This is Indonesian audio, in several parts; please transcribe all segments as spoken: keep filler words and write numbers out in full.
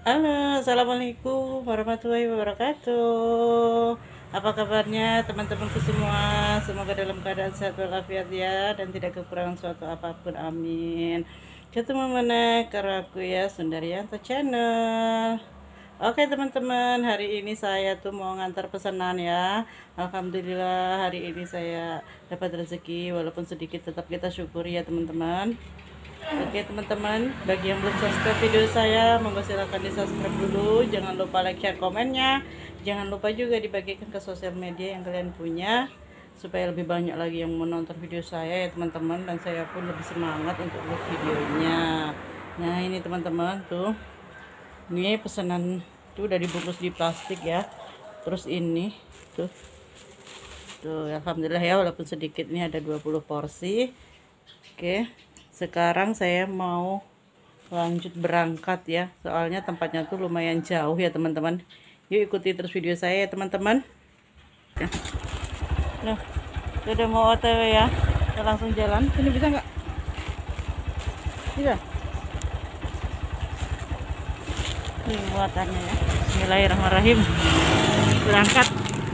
Halo, assalamualaikum warahmatullahi wabarakatuh. Apa kabarnya teman-temanku semua? Semoga dalam keadaan sehat walafiat ya, dan tidak kekurangan suatu apapun. Amin. Ketemu mana karo aku ya, Sundarianto Channel. Oke teman-teman, hari ini saya tuh mau ngantar pesanan ya. Alhamdulillah hari ini saya dapat rezeki, walaupun sedikit tetap kita syukuri ya teman-teman. Oke teman-teman, bagi yang belum subscribe video saya, monggo silahkan di subscribe dulu. Jangan lupa like, share, komennya. Jangan lupa juga dibagikan ke sosial media yang kalian punya, supaya lebih banyak lagi yang menonton video saya ya teman-teman. Dan saya pun lebih semangat untuk buat videonya. Nah ini teman-teman tuh, ini pesanan tuh udah dibungkus di plastik ya. Terus ini tuh, tuh alhamdulillah ya, walaupun sedikit, ini ada dua puluh porsi. Oke, sekarang saya mau lanjut berangkat ya, soalnya tempatnya tuh lumayan jauh ya teman-teman. Yuk ikuti terus video saya ya teman-teman. Nah, udah mau O T W ya, kita langsung jalan. Ini bisa nggak? Bisa. Ini muatannya ya. Bismillahirrahmanirrahim. Berangkat.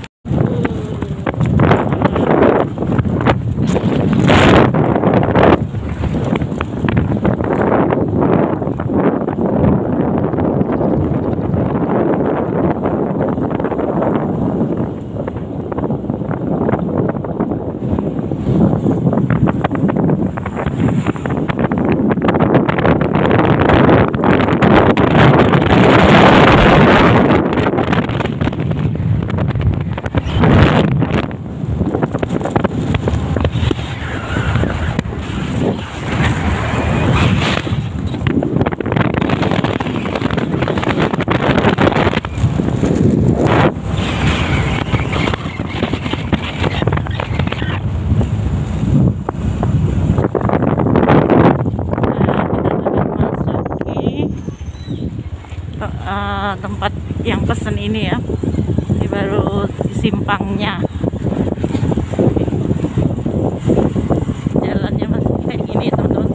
Uh, tempat yang pesen ini ya, ini baru di simpangnya. Jalannya masih kayak gini teman-teman,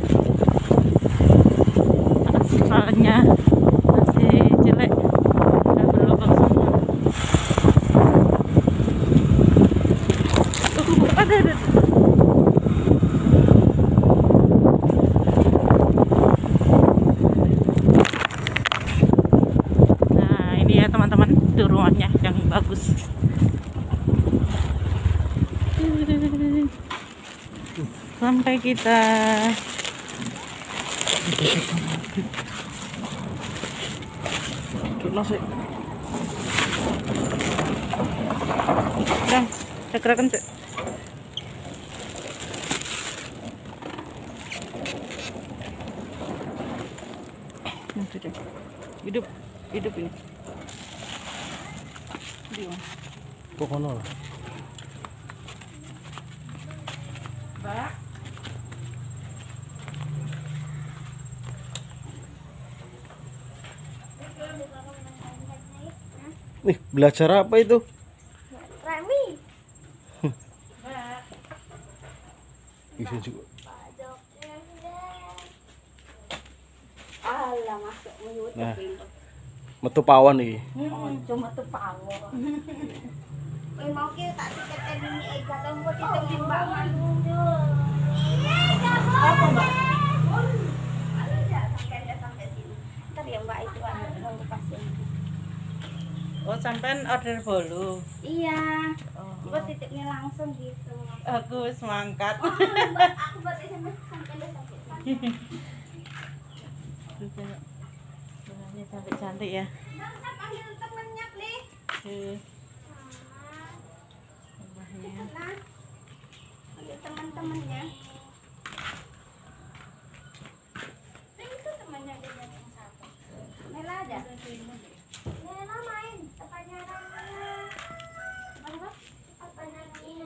aspalnya masih jelek, udah berlubang semua. Uh, ada ada teman-teman, itu rumahnya yang bagus. Sampai kita nasi dan cekerakan tuh. Hidup hidup ini Kokono lah. Mbak. Nih, belajar apa itu? Remi. Mbak. Bisa juga. Alah masuk menyutup Nah. pintu. Metu pawon iki. Hmm, cuma tuh pawon. Kowe mau ki tak tiket ini eh gak mau tiket di Mbak Manu. Iya, enggak boleh. Apa, Mbak? Aduh, enggak sampai enggak sampai sini. Ntar ya Mbak itu ada nunggu pasien. Oh, sampean order bolu. Iya. Oh. Buat titiknya langsung gitu. Aku semangkat. Oh, Mbak, aku buat S M S sampai enggak sampai sana. Ini cantik-cantik ya. Nang tak panggil temennya, please. Tuh, Nah, rumahnya. nah. Panggil teman-temannya. Nah, itu temannya dia yang satu. Nela ada? Nela main. Tepatnya Nela. Mana? Tepatnya ini.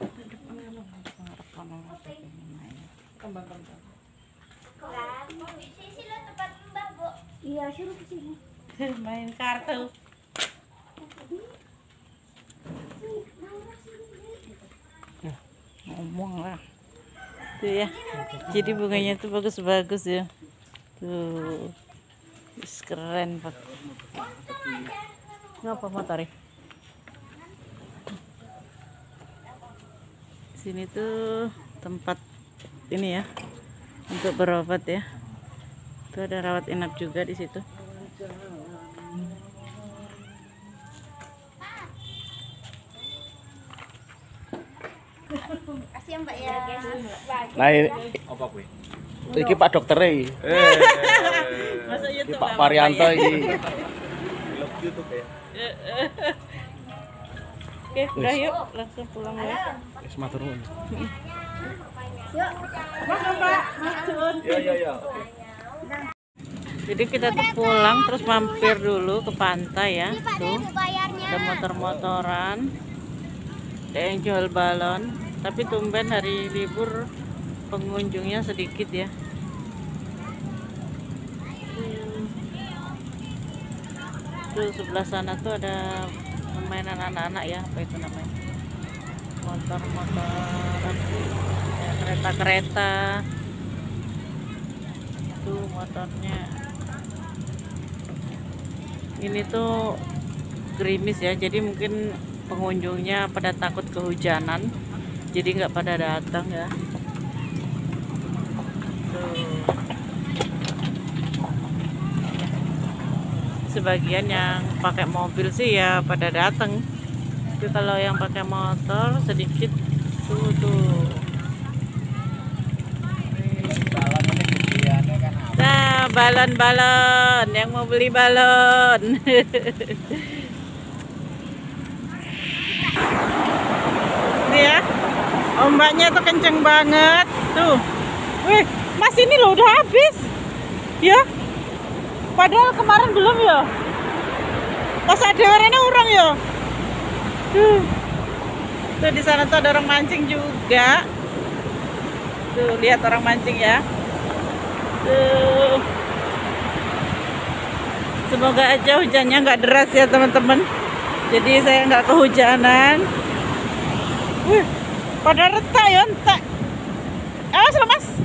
Kembang-kembang. Kan, sisi lo tempat Mbak, Bu. Iya, suruh ke sini. Main kartu. Ngomong lah. Tuh ya. Jadi bunganya tuh bagus-bagus ya. Tuh. Wis keren pak. Ngapa motor ya? Sini tuh tempat ini ya untuk berobat ya. Tuh ada rawat inap juga di situ. Kasih ya Mbak ya. Nah, ini, Apa kuwi? iki Pak dokter iki. Masuk Iki YouTube Pak nggak Parianto apa-apa ya? iki. Vlog YouTube ya. Oke, udah yuk langsung pulang ya. Wis matur nuwun. Yuk. Makan Pak, makan. Ya ya ya. Jadi kita tuh pulang terus mampir dulu ke pantai ya. Tuh Bayarnya. ada motor-motoran, ada yang jual balon. Tapi tumben hari libur pengunjungnya sedikit ya. Hmm. Tuh sebelah sana tuh ada permainan anak-anak ya, apa itu namanya? Motor-motoran, ya, kereta-kereta. Tuh motornya. Ini tuh gerimis ya, jadi mungkin pengunjungnya pada takut kehujanan, jadi nggak pada datang ya. Tuh. Sebagian yang pakai mobil sih ya pada datang, tapi kalau yang pakai motor sedikit. Tuh tuh. Nah, balon-balon, yang mau beli balon. Ini ya, ombaknya tuh kenceng banget. Tuh, wih, mas ini loh udah habis. Ya, padahal kemarin belum ya. Pas ada warnanya orang ya. Tuh, tuh di sana tuh ada orang mancing juga. Tuh, lihat orang mancing ya. Tuh. Semoga aja hujannya nggak deras ya teman-teman. Jadi saya nggak kehujanan. Wih, pada retak ya entak. Awas loh mas.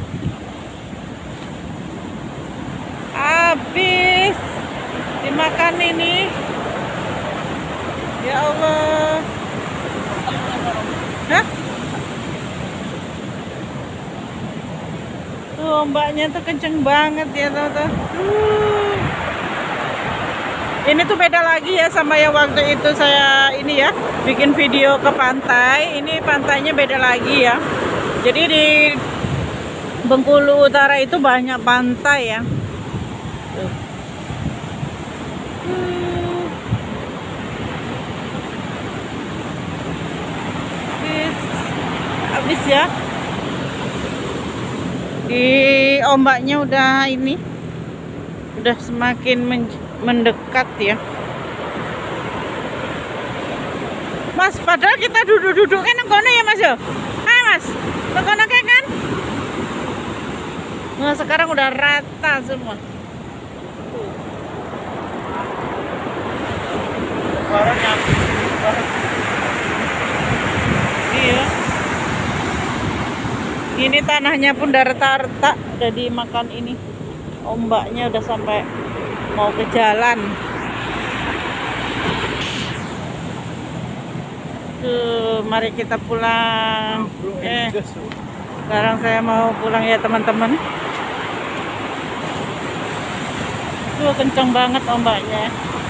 Habis dimakan ini. Ya Allah. Hah? Tuh ombaknya tuh kenceng banget ya teman-teman. Uh. Ini tuh beda lagi ya sama yang waktu itu saya ini ya bikin video ke pantai. Ini pantainya beda lagi ya. Jadi di Bengkulu Utara itu banyak pantai ya. Tuh. Uh. Habis, habis ya. Di ombaknya udah ini udah semakin mendekat ya mas, padahal kita duduk-duduk kan kono ya mas ya. Hai mas, kono kan. Nah sekarang udah rata semua. Warnanya iya. Ini tanahnya pun udah retak-retak, udah dimakan ini. Ombaknya udah sampai mau ke jalan. Tuh, mari kita pulang. Eh, sekarang saya mau pulang ya teman-teman. Tuh, kenceng banget ombaknya.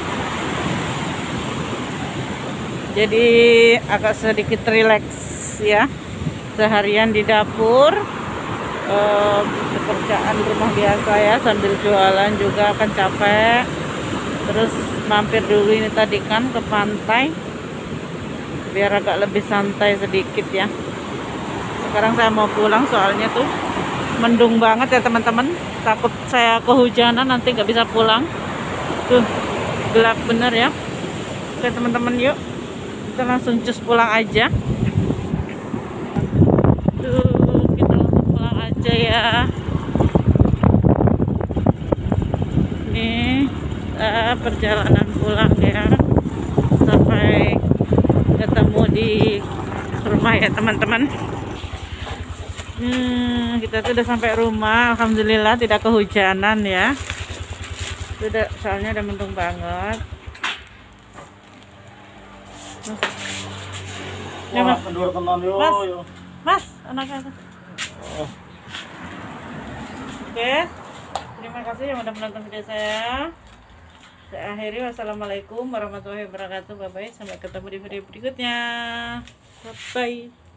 Jadi agak sedikit rileks ya. Seharian di dapur, eh, pekerjaan rumah biasa ya, sambil jualan juga akan capek. Terus mampir dulu ini tadi kan ke pantai biar agak lebih santai sedikit ya. Sekarang saya mau pulang soalnya tuh mendung banget ya teman-teman, takut saya kehujanan nanti nggak bisa pulang. Tuh gelap bener ya. Oke teman-teman, yuk kita langsung cus pulang aja. Tuh, kita langsung pulang aja ya. Ini uh, perjalanan pulang ya. Sampai ketemu di rumah ya teman-teman. Hmm, kita tuh udah sampai rumah. Alhamdulillah tidak kehujanan ya. Sudah, soalnya udah mendung banget. Ya, Mas. kendor tenan yo Mas. yo. Mas, anak-anak. Oh. Oke, terima kasih yang udah menonton video saya. Saya akhiri, wassalamualaikum warahmatullahi wabarakatuh. Bye bye, sampai ketemu di video berikutnya. Bye bye.